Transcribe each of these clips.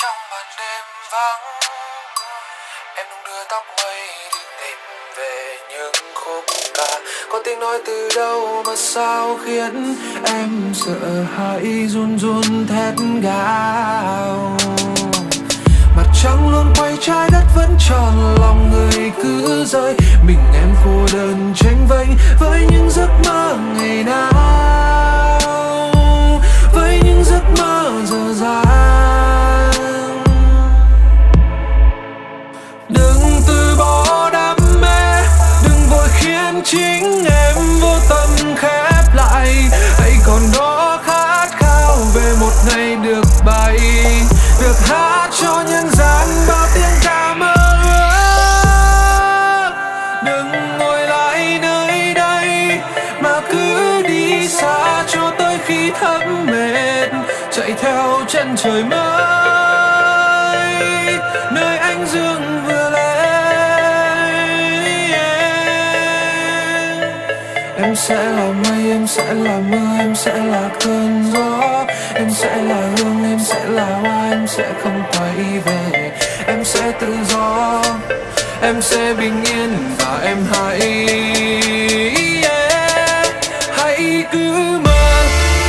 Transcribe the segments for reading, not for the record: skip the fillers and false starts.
trong màn đêm vắng, em đung đưa tóc mây đi tìm về những khúc ca. Có tiếng nói từ đâu mà sao khiến em sợ hãi run run thét gào. Mặt trăng luôn quay, trái đất vẫn tròn, lòng người cứ rơi, mình em cô đơn chênh vênh với những giấc mơ ngày nào, với những giấc mơ dở dang. Đừng từ bỏ đam mê, đừng vội khiến chính em vô tâm khép lại. Hãy còn đó khát khao về một ngày được bay, được hát cho nhân gian bao tiếng ca mơ ước. Đừng ngồi lại nơi đây mà cứ đi xa cho tới khi thấm mệt, chạy theo chân trời mới nơi ánh dương vừa lên. Em sẽ là mây, em sẽ là mưa, em sẽ là cơn gió, em sẽ là hương, em sẽ là hoa, em sẽ không quay về. Em sẽ tự do, em sẽ bình yên và em hãy cứ mơ,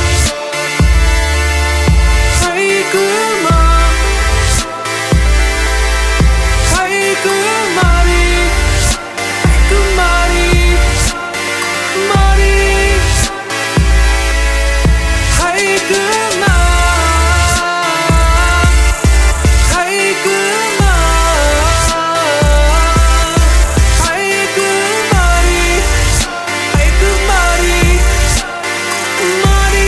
hãy cứ mơ, hãy cứ mơ đi, hãy cứ mơ đi, mơ đi, hãy cứ mơ, hãy cứ mơ, hãy cứ mơ đi, hãy cứ mơ đi, mơ đi.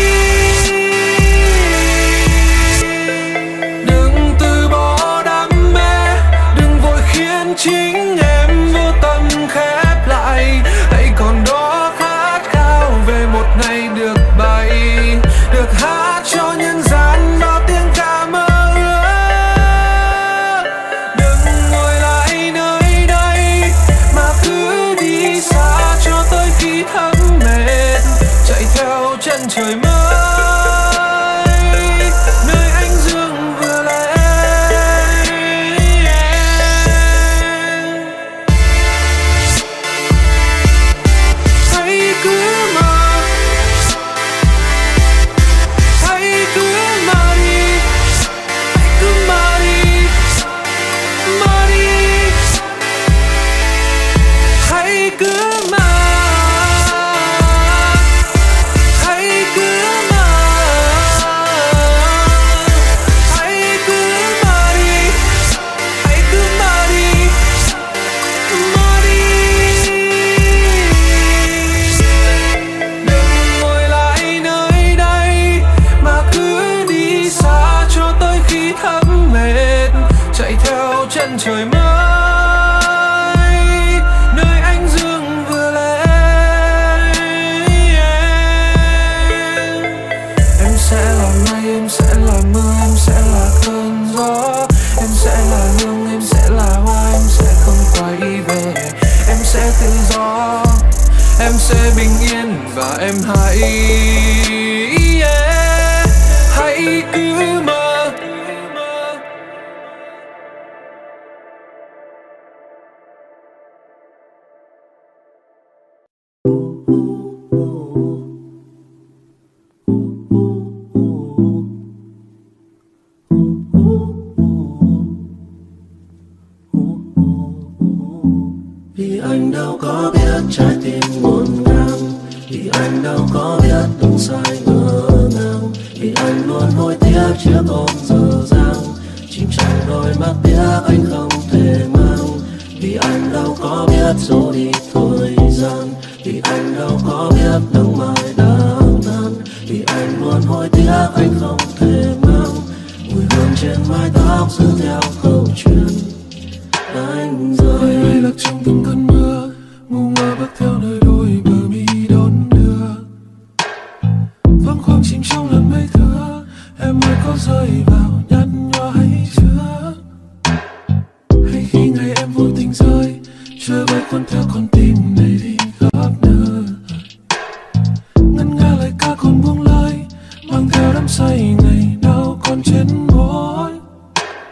Đừng từ bỏ đam mê, đừng vội khiến chính em vô tâm khép lại. Hãy còn đó khát khao về một ngày được bay, được hát cho nhân gian bao tiếng ca mơ ước. Đừng ngồi lại nơi đây mà cứ đi xa cho tới khi thấm mệt, chạy theo chân trời mới nơi ánh dương vừa lên. Hãy cứ mơ, hãy cứ mơ đi, hãy cứ mơ đi, mơ đi, hãy cứ mơ, hãy cứ mơ, hãy cứ mơ đi, hãy cứ mơ đi, mơ đi. Đừng ngồi lại nơi đây mà cứ đi xa cho tới khi thấm mệt, chạy theo chân trời mới nơi ánh dương vừa lên. Em sẽ là mây, em sẽ là mưa, em sẽ là cơn gió, em sẽ là hương, em sẽ là hoa, em sẽ không quay về. Em sẽ tự do, em sẽ bình yên và em hãy cứ mơ. Vì anh đâu có biết trái tim ngổn ngang, vì anh đâu có biết đúng sai ngỡ ngàng, vì anh luôn hối tiếc chiếc ôm dở dang, chìm trong đôi mắt biết anh không thể mang. Vì anh đâu có biết dỗ đi thời gian, vì anh đâu có biết nắng mai đang tan, vì anh luôn hối tiếc anh không thể mang. Mùi hương trên mái tóc giữ theo câu chuyện anh rơi. Hay lạc trong từng cơn mưa, ngu ngơ bước theo nơi đôi bờ mi đón đưa. Vắng khoang chìm trong làn mây thưa, em ơi có rơi vào nhăn nhó hay chưa? Hay khi ngày em vô tình rơi, trời bay cuốn theo con tim này đi khắp nơi. Ngân nga lời ca còn buông lời, mang theo đắm say ngày nào còn trên môi.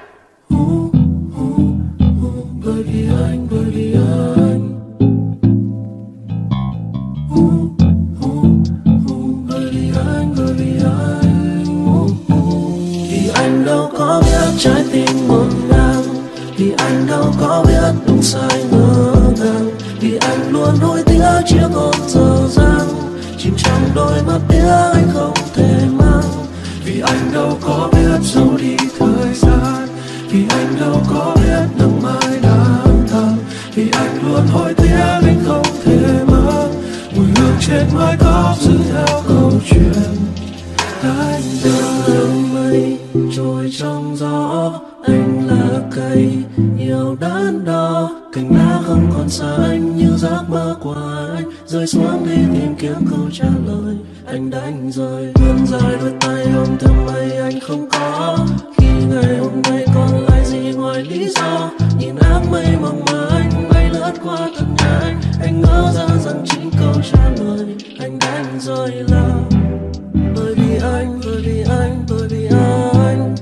trái tim ngổn ngang, vì anh đâu có biết đúng sai ngỡ ngàng, vì anh luôn nuối tiếc chiếc ôm dở dang, chìm trong đôi mắt tiếc anh không thể mang. Vì anh đâu có biết giấu đi thời gian, vì anh đâu có biết nắng mai đang tàn, vì anh luôn hối tiếc anh không thể mang. Mùi hương trên mái tóc giữ theo câu chuyện anh từng mây trôi trong gió. Anh là cây yêu đắn đo, cành lá không còn xanh như giấc mơ của anh, rơi xuống đi tìm kiếm câu trả lời. Anh đánh rơi vươn dài đôi tay ôm theo mây anh không có, khi ngày hôm nay còn lại gì ngoài lý do. Nhìn áng mây mong mà anh bay lướt qua thân nhà anh ngỡ ra rằng chính câu trả lời. Anh đánh rơi là bởi vì anh, bởi vì anh, bởi vì anh,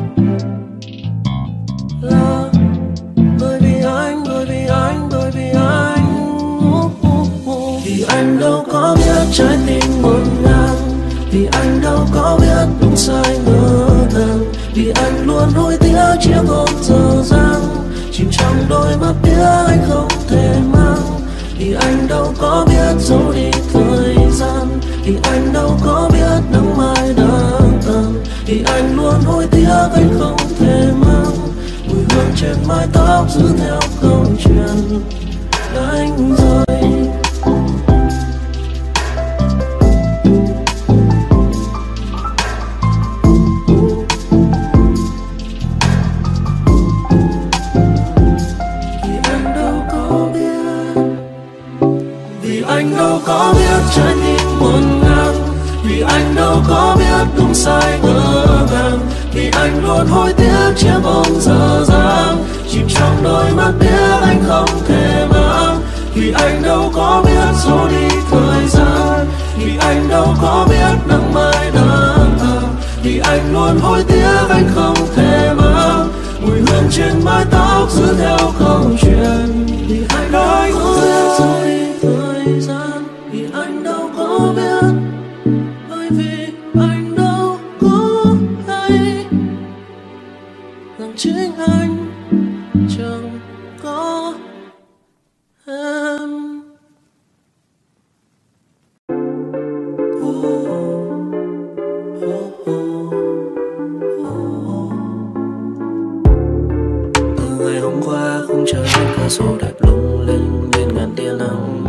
là bởi vì anh, bởi vì anh, bởi vì anh. Vì anh đâu có biết trái tim ngổn ngang, vì anh đâu có biết đúng sai ngỡ ngàng, vì anh luôn nuối tiếc chiếc ôm dở dang, chìm trong đôi mắt tiếc anh không thể mang. Vì anh đâu có biết giấu đi thời gian, vì anh đâu có biết nắng mai đang tàn, vì anh luôn nuối tiếc anh không thể mang. Mùi hương trên mái tóc giữ theo câu chuyện đánh rơi. Anh đâu có biết trái tim ngổn ngang, vì anh đâu có biết đúng sai ngỡ ngàng, vì anh luôn hối tiếc chiếc ôm dở dang, chìm trong đôi mắt biết anh không thể mang. Vì anh đâu có biết giấu đi thời gian, vì anh đâu có biết nắng mai đang tàn, vì anh luôn hối tiếc anh không thể mang. Mùi hương trên mái tóc giữ theo câu chuyện, vì anh đâu có biết giấu đi thời gian, vì anh đâu có biết, bởi vì anh đâu có hay rằng chính anh chẳng có em. Từ ngày hôm qua khung trời bên cửa sổ đẹp lung linh lên ngàn tia nắng,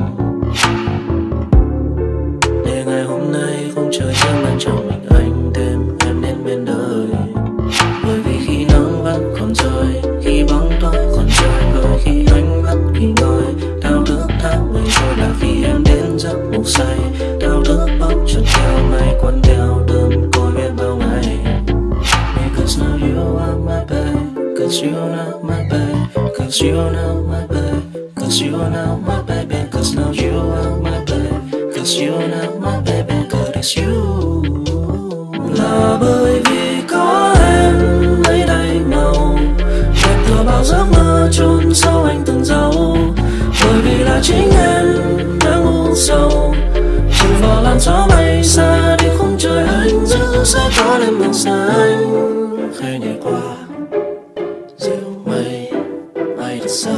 để ngày hôm nay khung trời thêm ban chào mình anh thêm em đến bên đời. Bởi vì khi nắng vẫn còn rơi, khi bóng tối còn chơi vơi, khi ánh mắt nghỉ ngơi, thao thức tháng ngày trôi là khi em đến giấc ngủ say, thao thức bốc chân theo ngày quấn theo đơn côi biết bao ngày. Because now you are my babe, cause you are now my babe, cause you are now my babe, cause you are now my baby, cause now you are my babe, cause you are now my baby, cause it's you. Là bởi vì có em lấy đầy màu, đẹp thừa bao giấc mơ chôn sâu anh từng giấu. Bởi vì là chính em đã ngu sâu, chìm vào làn gió bay xa đi khung trời anh giữ sẽ có lên màu xanh. Khẽ nhảy qua dịu mây bay thật xa,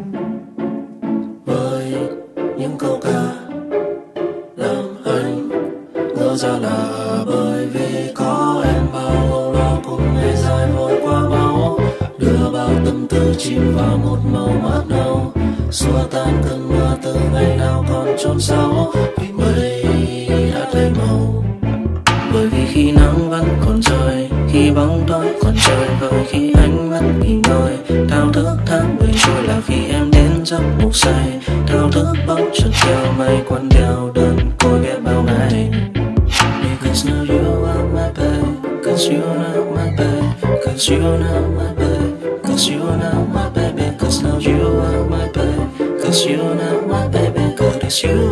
với những câu ca làm anh ngỡ ra là bởi vì có em bao âu lo cùng ngày dài vội qua máu, đưa bao tâm tư chìm vào một màu mắt nâu, xua tan cơn mưa từ ngày nào còn chôn sâu, vì mây đã thay màu. Bởi vì khi nắng vẫn còn rơi, khi bóng tối còn chơi vơi, khi ánh mắt nghỉ ngơi, thao thức tháng ngày trôi là khi em đến giấc ngủ say, thao thức bóng chân theo mây quấn theo đơn côi biết bao ngày. Because now you are my babe, cause you are now my babe, cause you are now my babe, cause you are now my baby, cause now you are my babe, cause you are now my baby, cause it's you.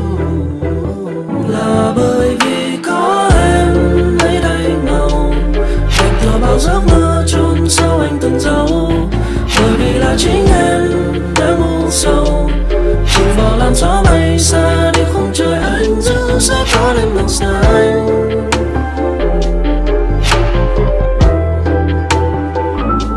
Là bởi vì có em lấy đầy màu, đẹp thừa bao giấc mơ chôn sâu anh từng giấu. Bởi vì là chính em đã ngu sâu, chìm vào làn gió bay xa đi khung trời anh giữ sẽ có lên màu xanh.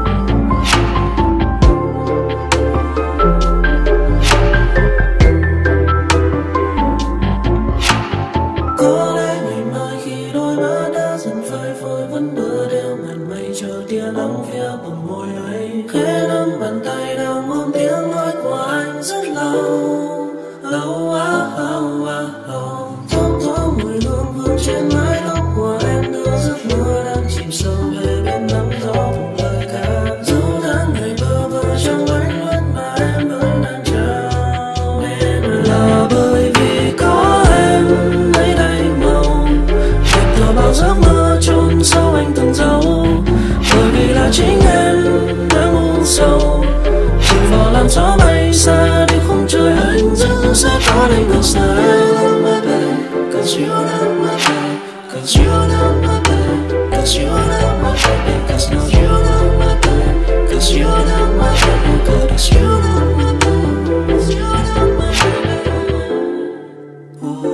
tia nắng phía bờ môi ấy, khẽ nắm bàn tay đang ôm tiếng nói của anh rất lâu. Lâu quá thoáng thoáng mùi hương hương trên mái tóc của em đưa giấc mơ đang chìm sâu về bên nắng gió cùng lời ca. Dẫu tháng ngày bơ vơ trong ánh mắt mà em vẫn đang chờ, nên là bởi vì có em nơi đây màu đẹp thơ bao giấc mơ chôn sâu anh từng dấu. Bởi vì là chính em đã ngu sâu chìm vào làn gió bay xa đi khung trời anh dưng sẽ có đến ngược xa. Cause you love my baby, cause you love my baby, cause you love my baby, cause now you love my baby, cause you love my baby, cause you love my baby, cause you love my baby. Ooh,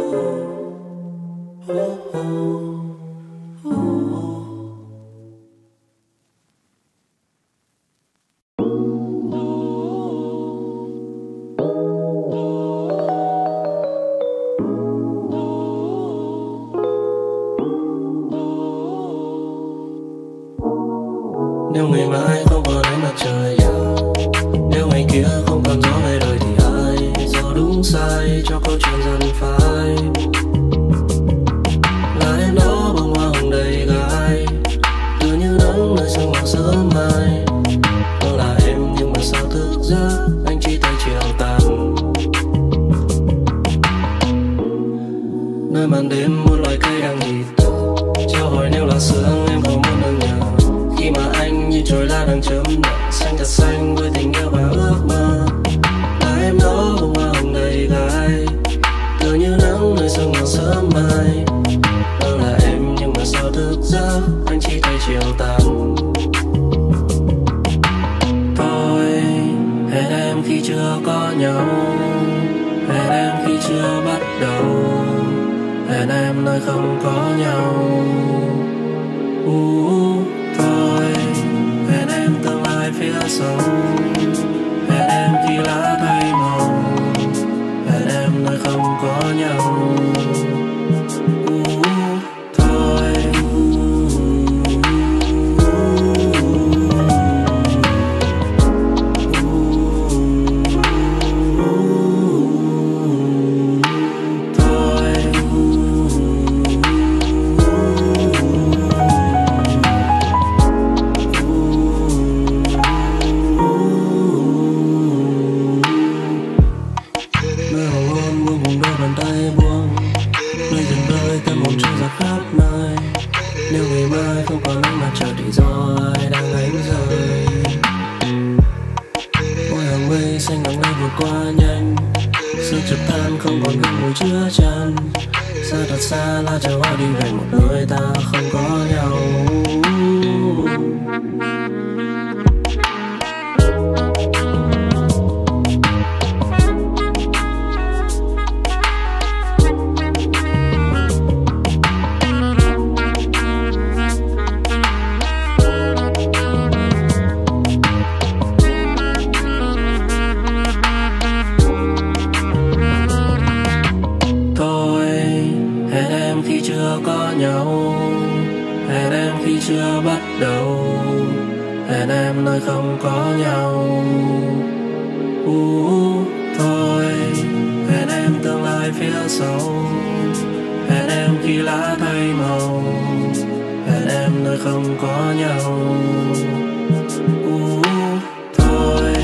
ooh, ooh, ooh. Nếu ngày mai không còn ánh mặt trời, nếu ngày kia không còn gió về đời thì ai do đúng sai cho câu chuyện dần phai. Là em đó bông hoa hồng đầy gai, tựa như nắng nơi sương màu sớm mai. Đó là em nhưng mà sao thức giấc anh chỉ tay chiều tàn. Nơi màn đêm một loài cây đang nhịp thở, trao hỏi nếu là sương em có muốn được nhờ. Khi mà anh như chồi lá đang chớm nở, xanh thật xanh với tình yêu và ước mơ. Là em đó bông hoa hồng đầy gai, tựa như nắng nơi sương màu sớm mai. Đó là em nhưng mà sao thức giấc anh chỉ thấy chiều tàn. Thôi hẹn em khi chưa có nhau, hẹn em khi chưa bắt đầu, hẹn em nơi không có nhau. Thôi hẹn em tương lai phía sau, hẹn em khi lá thay màu, hẹn em nơi không có nhau. Thôi nếu ngày mai không còn nắng mặt trời thì do ai đang ánh rơi. Mỗi hàng mây xanh nắng lên vượt qua nhanh, sương chợt tan không còn gương mùi chứa chan. Xa thật xa là chờ họ đi về một nơi ta không có nhau. Hẹn em khi chưa bắt đầu, hẹn em nơi không có nhau. Thôi hẹn em tương lai phía sau, hẹn em khi lá thay màu, hẹn em nơi không có nhau. Thôi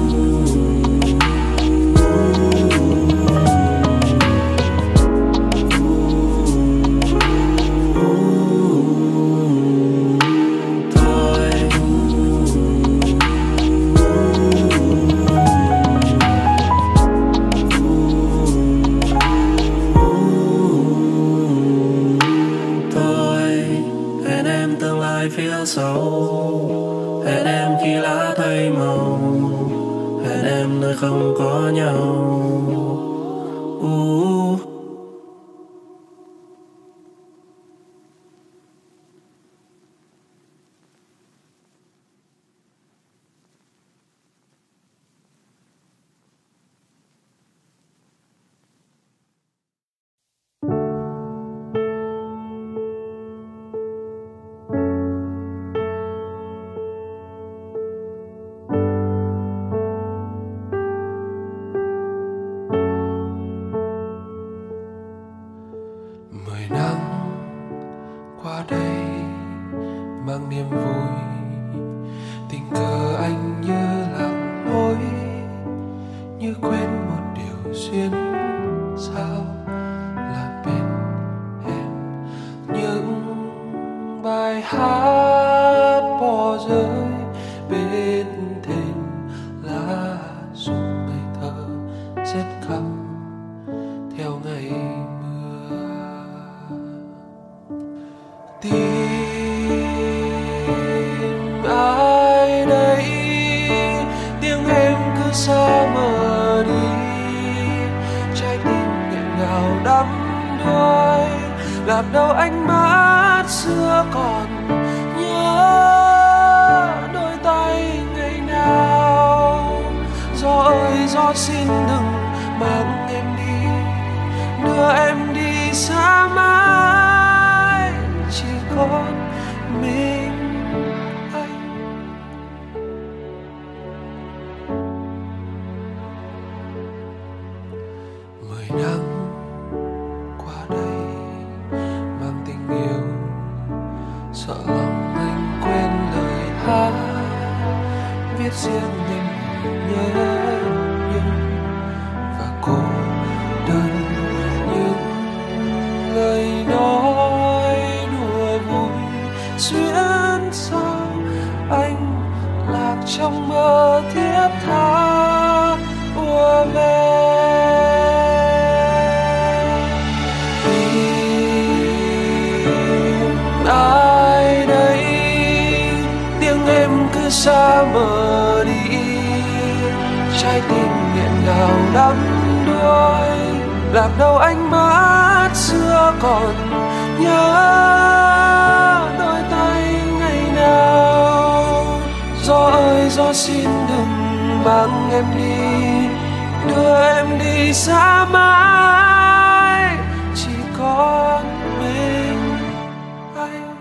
phía sau, hẹn em khi lá thay màu, hẹn em nơi không có nhau. niềm vui. Tình cờ anh như lạc lối, như quên một điều duyên sao là bên em. Những bài hát bỏ rơi bên thềm lá rụng ngây thơ rét căm theo ngày mưa. Tìm ai đây, tiếng em cứ xa mờ đi, trái tim nghẹn ngào đắm đuối. Làm đâu ánh mắt xưa còn nhớ đôi tay ngày nào. Gió ơi gió xin đừng mang em đi, đưa em đi xa mãi, chỉ còn mình anh. Mười năm qua đây mang tình yêu, sợ lòng anh quên lời hát viết riêng nên nhớ nhung và cô đơn. Những lời nói đùa vui xuyên sao anh lạc trong mơ thiết tha ùa về. Ai đây, tiếng em cứ xa mờ đi, trái tim nghẹn ngào đắm đuối. Làm đâu ánh mắt xưa còn nhớ đôi tay ngày nào. Gió ơi gió xin đừng mang em đi, đưa em đi xa mãi, chỉ còn mình anh.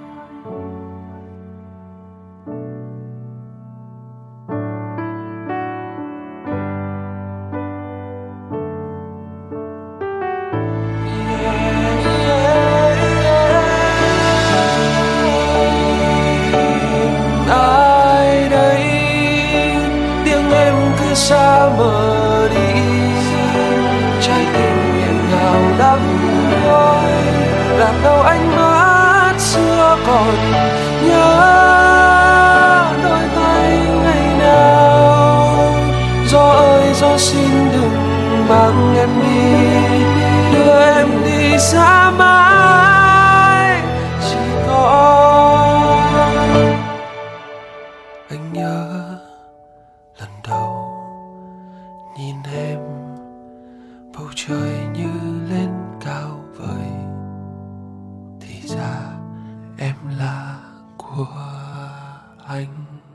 Ai đây, tiếng em cứ xa mờ đi, trái tim nghẹn ngào đắm đuối. Làm đâu ánh mắt xưa còn nhớ đôi tay ngày nào. Gió ơi gió xin đừng mang em đi, đưa em đi xa mãi, chỉ còn anh. Nhớ lần đầu nhìn em, bầu trời như lên cao vời, thì ra em là của anh.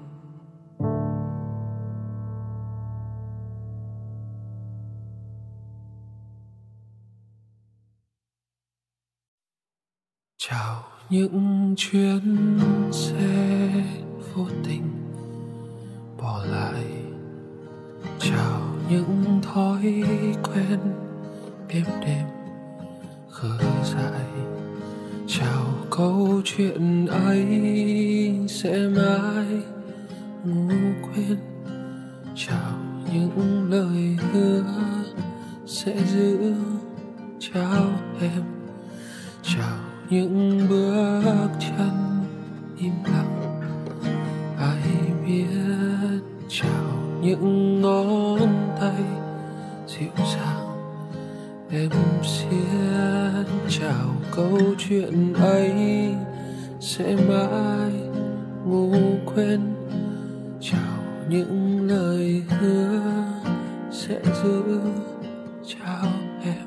Chào những chuyến xe vô tình bỏ lại, chào những thói quen êm đềm khờ dại, chào câu chuyện ấy sẽ mãi ngủ quên, chào những lời hứa sẽ giữ, chào em, chào những bước chân im lặng ai biết, chào những ngón tay dịu dàng em xiết, chào câu chuyện ấy sẽ mãi ngủ quên, chào những lời hứa sẽ giữ, chào em.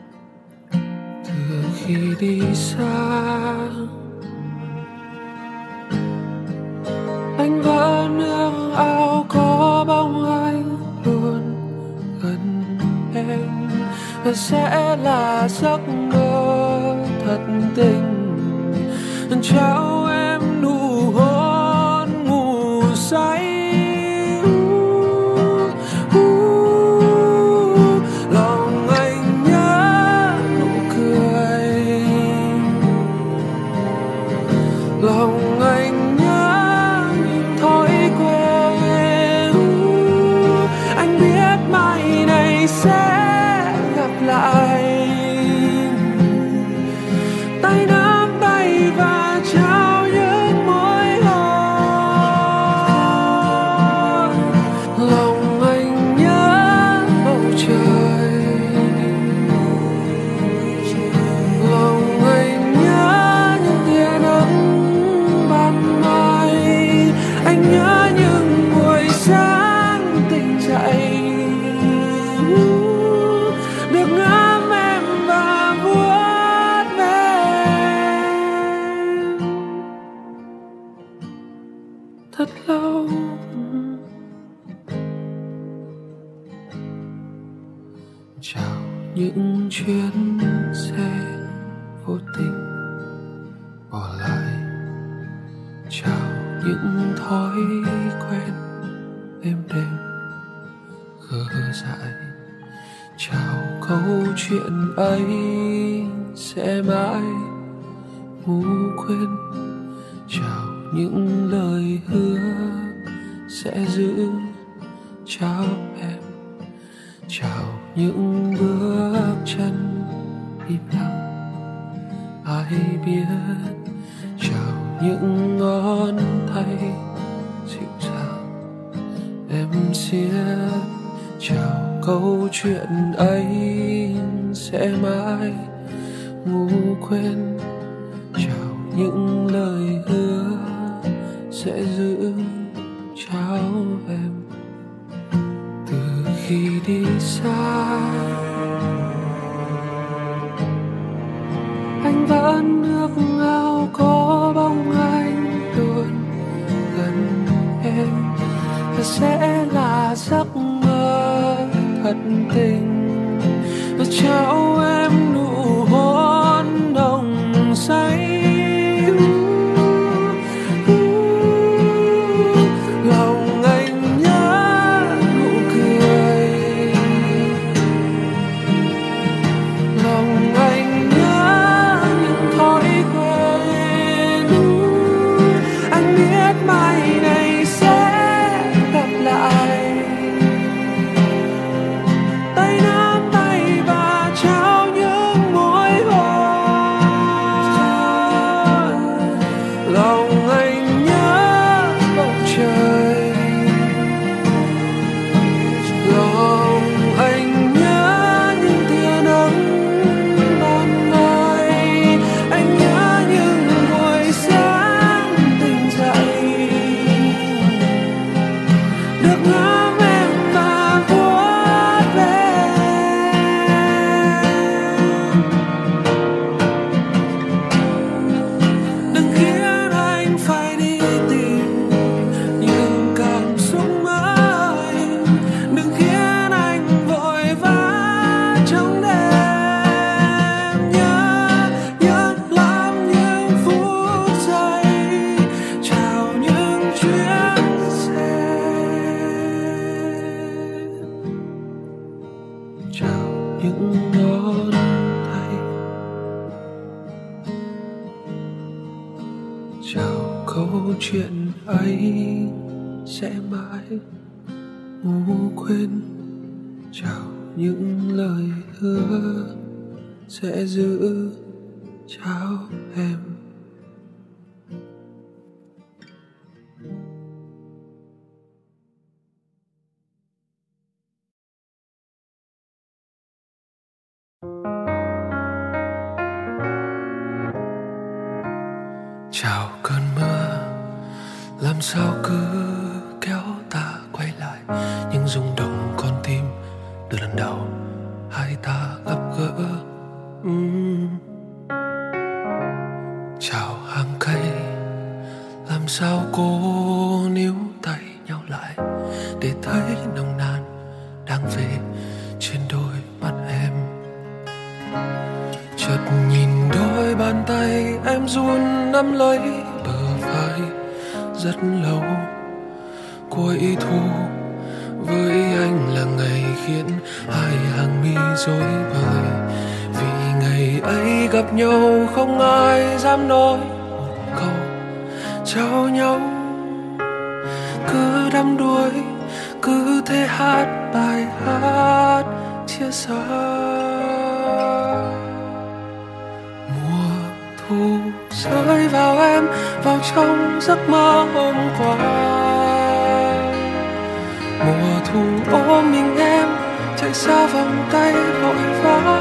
Từ khi đi xa anh vẫn ước ao có bóng anh luôn gần em, và sẽ là giấc mơ thật tình trao em nụ hôn ngủ say. Lòng anh nhớ nụ cười, lòng anh nhớ thật lâu. Chào những chuyến xe vô tình bỏ lại, chào những thói quen êm đềm khờ dại, chào câu chuyện ấy sẽ mãi ngủ quên, chào những lời hứa sẽ giữ, chào em, chào những bước chân im lặng ai biết, chào những ngón tay dịu dàng em siết, chào câu chuyện ấy sẽ mãi ngủ quên, chào những lời hứa sẽ giữ, chào em. Từ khi đi xa anh vẫn ước ao có bóng anh luôn gần em, và sẽ là giấc mơ thật tình, và trao em nụ hôn nồng say. Lòng anh nhớ nụ cười, lòng anh nhớ những thói quen. Anh biết mai này sẽ gặp lại, tay nắm tay và trao những môi hôn. Lòng anh nhớ bầu trời, lòng anh nhớ những tia nắng ban mai, anh nhớ những buổi sáng tỉnh dậy được ngắm em và vuốt ve. Đừng khiến anh phải đi tìm những cảm xúc mới, đừng khiến anh vội vã trong đêm. Nhớ lắm những phút giây, chào những chuyến xe, chào những ngón tay, chào câu chuyện ấy sẽ mãi ngủ quên, chào những lời hứa sẽ giữ, chào em. Chào cơn mưa, làm sao cứ kéo ta quay lại những rung động con tim từ lần đầu hai ta gặp gỡ. Chào hàng cây, làm sao cô níu tay nhau lại để thấy nồng nàn đang về trên đôi mắt em. Chợt nhìn đôi bàn tay em run nắm lấy bờ vai rất lâu. Cuối thu với anh là ngày khiến hai hàng mi rối bời, vì ngày ấy gặp nhau không ai dám nói một câu chào nhau. Cứ đắm đuối, cứ thế hát bài hát chia xa. Mùa thu rơi vào em, vào trong giấc mơ hôm qua. Mùa thu ôm mình em, chạy xa vòng tay vội vã.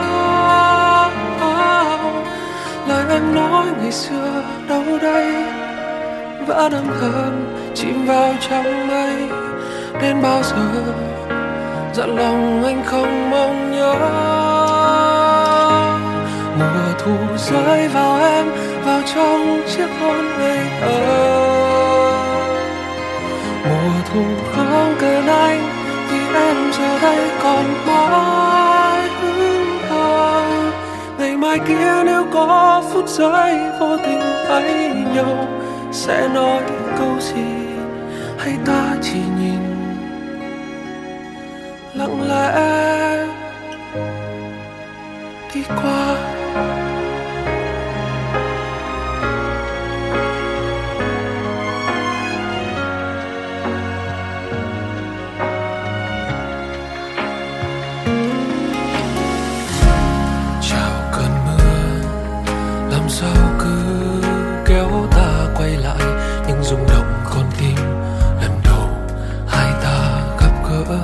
Lời em nói ngày xưa đâu đây, vẫn âm thầm chìm vào trong mây. Đến bao giờ dặn lòng anh không mong nhớ. Mùa thu rơi vào em, vào trong chiếc hôn ngây thơ. thấy còn mãi hững hờ. Ngày mai kia nếu có phút giây vô tình thấy nhau, sẽ nói câu gì hay ta chỉ nhìn lặng lẽ đi qua. Chào cơn mưa làm sao cứ kéo ta quay lại những rung động con tim lần đầu hai ta gặp gỡ.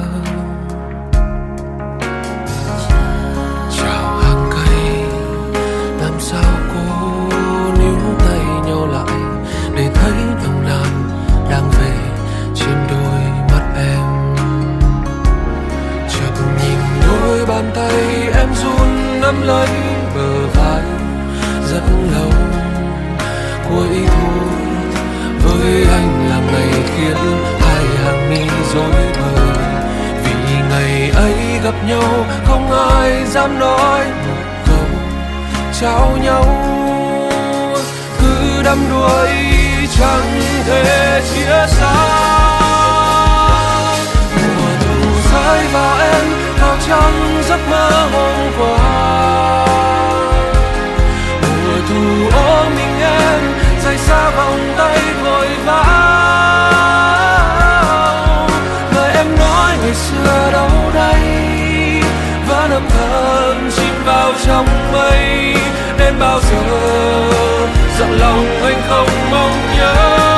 Chào hàng cây làm sao cô níu tay nhau lại để thấy nồng nàn đang về trên đôi mắt em. Chợt nhìn đôi bàn tay em run nắm lấy bờ vai rất lâu. Cuối thu với anh là ngày khiến hai hàng mi rối bời, vì ngày ấy gặp nhau không ai dám nói một câu chào nhau. Cứ đắm đuối chẳng thể chia xa. Mùa thu rơi vào em vào trong giấc mơ hôm qua. Mùa thu ôm mình em rời xa vòng tay vội vã. Lời em nói ngày xưa đâu đây vẫn âm thầm chìm vào trong mây. Đến bao giờ dặn lòng anh không mong nhớ.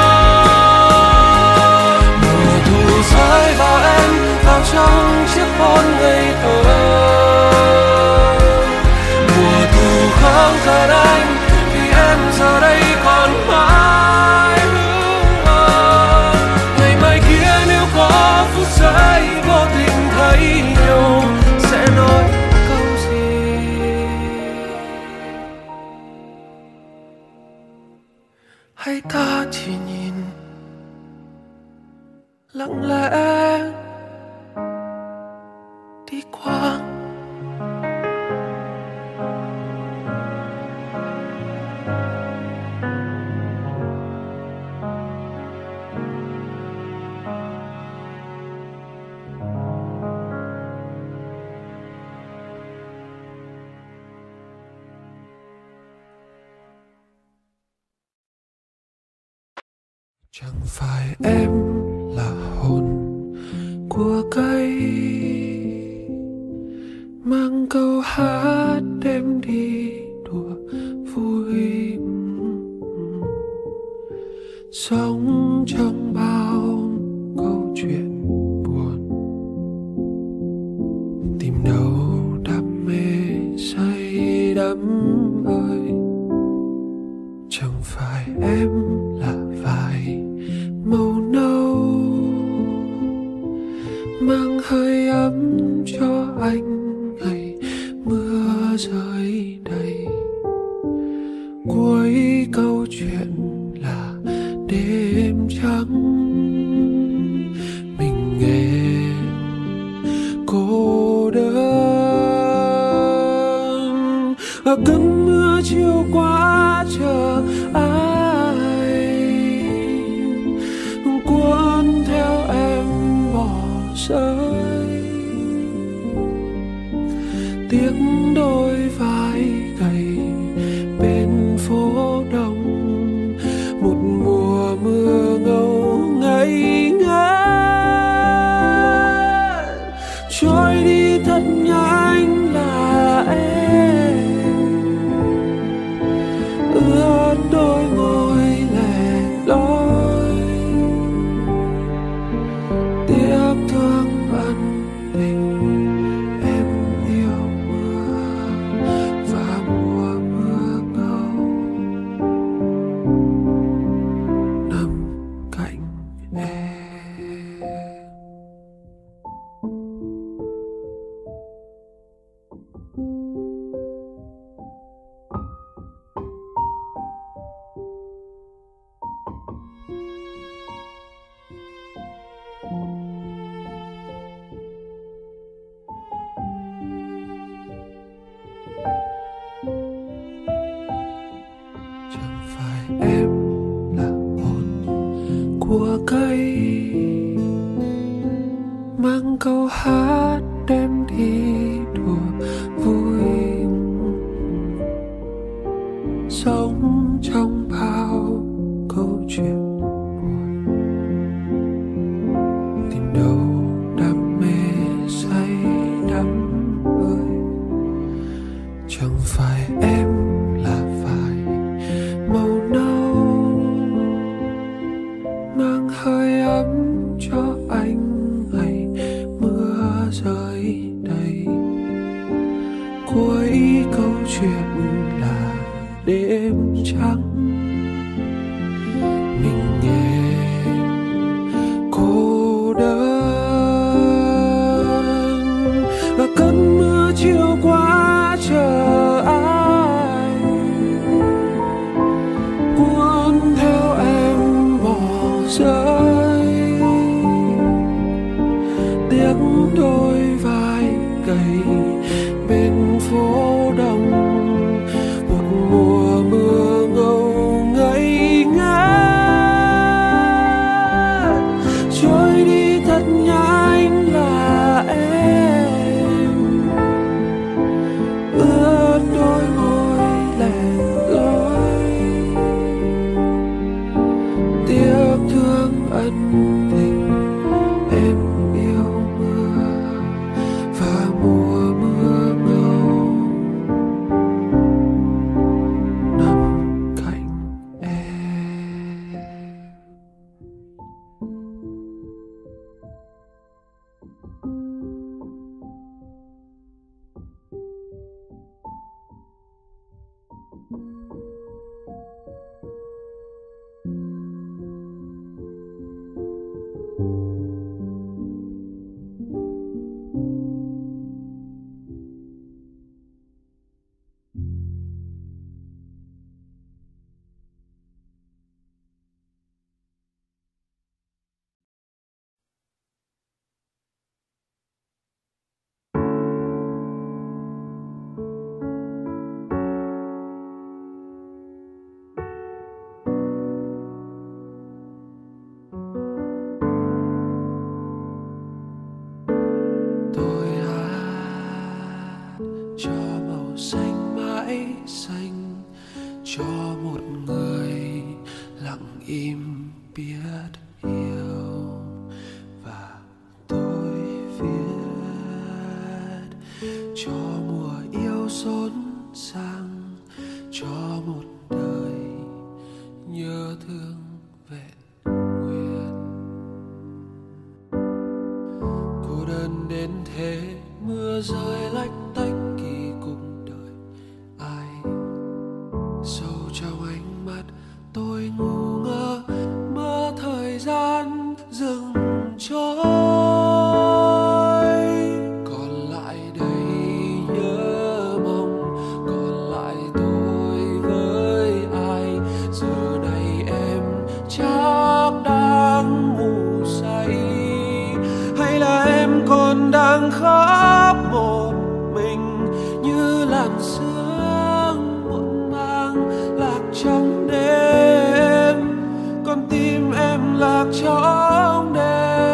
Mùa thu rơi vào em vào trong chiếc hôn ngây thơ. Mùa thu không cần anh vì em giờ đây còn mãi hững hờ. Ngày mai kia nếu có phút giây vô tình thấy nhau, sẽ nói câu gì hay ta chỉ nhìn lặng lẽ đi qua. Chẳng phải em là hồn của cây, mang câu hát đem đi đùa vui, sống trong bao câu chuyện buồn, tìm đâu đam mê say đắm ơi. Chẳng phải em là vải màu nâu, mang hơi ấm cho anh ngày mưa rơi đầy. Cuối câu chuyện là đêm trắng, mình em cô đơn. Ở cơn mưa chiều qua chờ ai, cuốn theo em bỏ rơi. Tiếc đôi vai gầy bên phố đông, một mùa mưa ngâu ngây ngất. Trôi đi thật nhanh là em, ướt đôi môi lẻ loi. Tiếc thương ân tình em yêu mưa. của cây, mang câu hát đem đi đùa vui, sống trong bao câu chuyện buồn, tìm đâu đam mê say đắm ơi. Chẳng phải em là phải màu nâu, mang hơi ấm cho anh ngày mưa rơi đầy. Cuối câu chuyện là đêm trắng, mình nghe cô đơn và cơn mưa chiều qua chờ ai, cuốn theo em bỏ rơi. Tiếc đôi vai gầy bên phố đông, một mùa mưa ngâu ngây ngát trôi đi thật nhanh là em, ướt đôi môi lẻ loi, tiếc thương ân tình em yêu mưa và mùa mưa ngâu nằm cạnh em. Tôi hát cho màu xanh mãi xanh, cho một người lặng im biết yêu. Và tôi viết cho mùa yêu rộn ràng, cho một đời nhớ thương vẹn nguyên. Cô đơn đến thế, mưa rơi lách tách kỳ cùng đời ai. Sâu trong ánh mắt tôi ngu ngơ, mơ thời gian dừng trôi. Còn lại đầy nhớ mong, còn lại tôi với ai. Giờ này em chắc đang ngủ say, hay là em còn đang khóc một mình như làn sương muộn mang lạc trong đêm. Con tim em lạc trong đêm,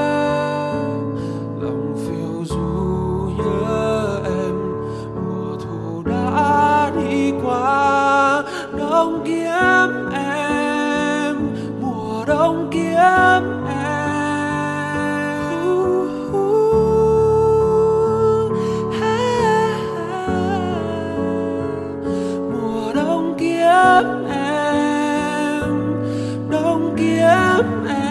lòng phiêu du nhớ em. Mùa thu đã đi qua, đông kiếm em, mùa đông kiếm em. Mùa đông kiếm em, đông kiếm em.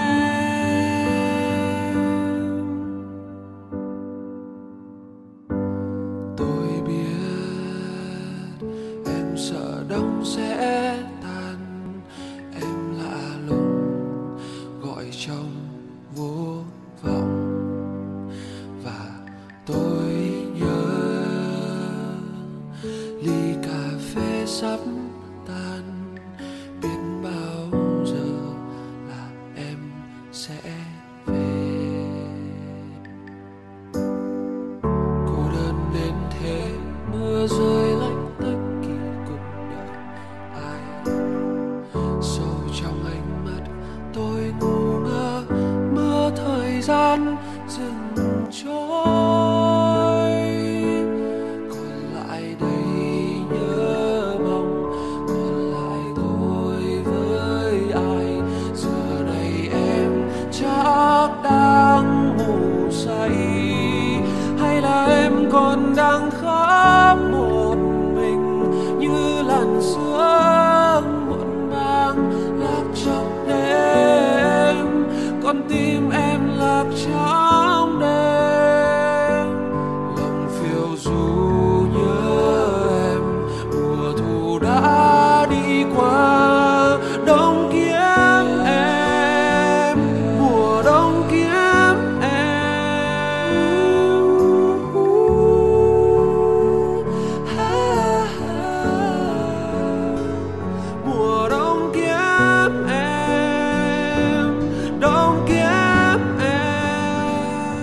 Tôi biết em sợ đông sẽ tan, em lạ lùng gọi trong vô vọng. Và tôi nhớ ly cà phê sắp tan, biết bao giờ là em sẽ về. Cô đơn đến thế, mưa rơi lách tách kỳ cùng đời ai. Sâu trong ánh mắt tôi ngu ngơ, gian dừng trôi, còn lại đầy nhớ mong, còn lại tôi với ai. Giờ này em chắc đang ngủ say, hay là em còn đang khóc một mình như làn sương muộn màng lạc trong đêm, con tim em lạc trong đêm. Lòng phiêu du nhớ em, mùa thu đã đi qua, đông kiếm em, mùa đông kiếm em. Mùa đông kiếm em, đông kiếm em.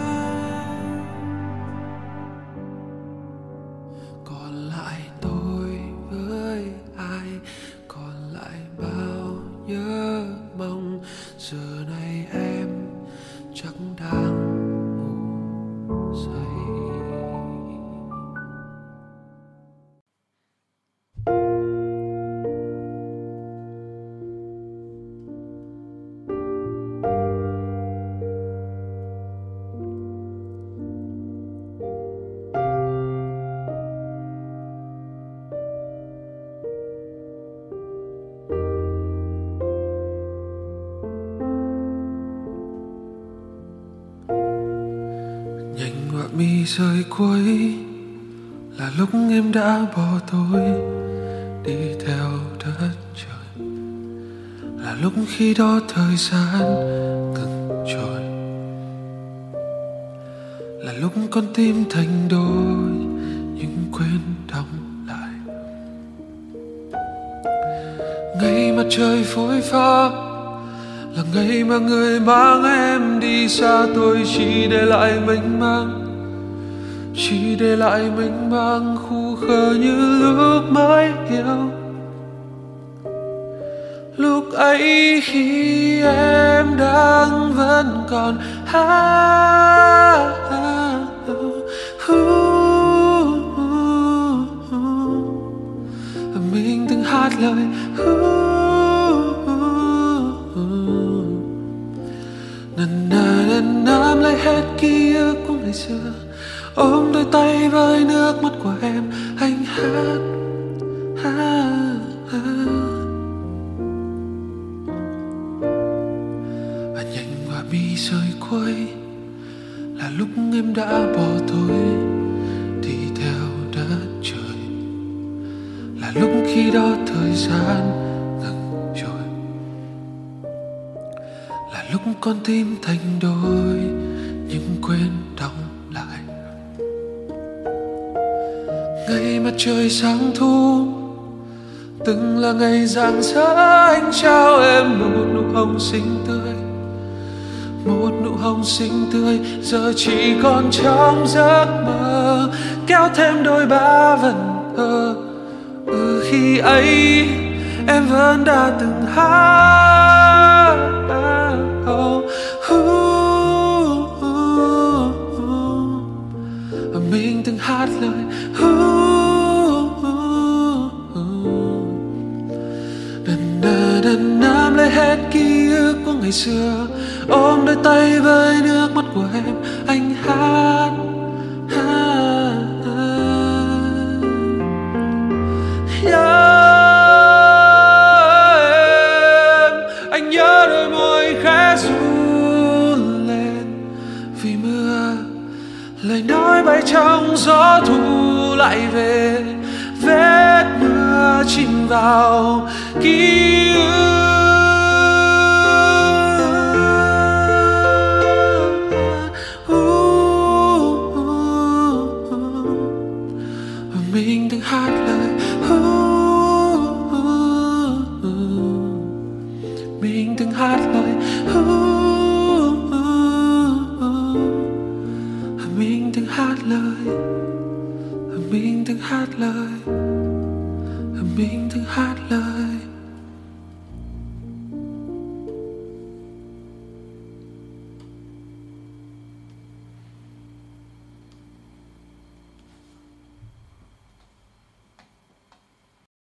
Còn lại tôi với ai, còn lại bao nhớ mong. Giờ này em chắc đang ngủ say. Nhanh họa mi rơi cuối là lúc em đã bỏ tôi đi theo đất trời, là lúc khi đó thời gian ngừng trôi, là lúc con tim thành đôi nhưng quên đóng lại. Ngày mặt trời phôi pha là ngày mà người mang em đi xa, tôi chỉ để lại mênh mang, chỉ để lại mênh mang khu khờ như lúc mới yêu. Lúc ấy khi em đang vẫn còn mình từng hát lời nắm lấy hết ký ức của ngày xưa, ôm đôi tay với nước mắt của em, anh hát. Và nhanh qua mi rơi cuối là lúc em đã bỏ tôi đi theo đất trời, là lúc khi đó thời gian ngừng trôi, là lúc con tim thành đôi nhưng quên đóng lại. Ngày mặt trời sáng thu từng là ngày rạng rỡ, anh trao em một nụ hồng xinh tươi, một nụ hồng xinh tươi giờ chỉ còn trong giấc mơ, kéo thêm đôi ba vần thơ. Khi ấy em vẫn đã từng hát, mình từng hát lời nắm lấy hết ký ức của ngày xưa, ôm đôi tay với nước mắt của em, anh hát. Anh nhớ đôi môi khẽ run lên vì mưa, lời nói bay trong gió thu lại về, vết mưa chìm vào ký ức. Mình từng hát lời mình từng hát lời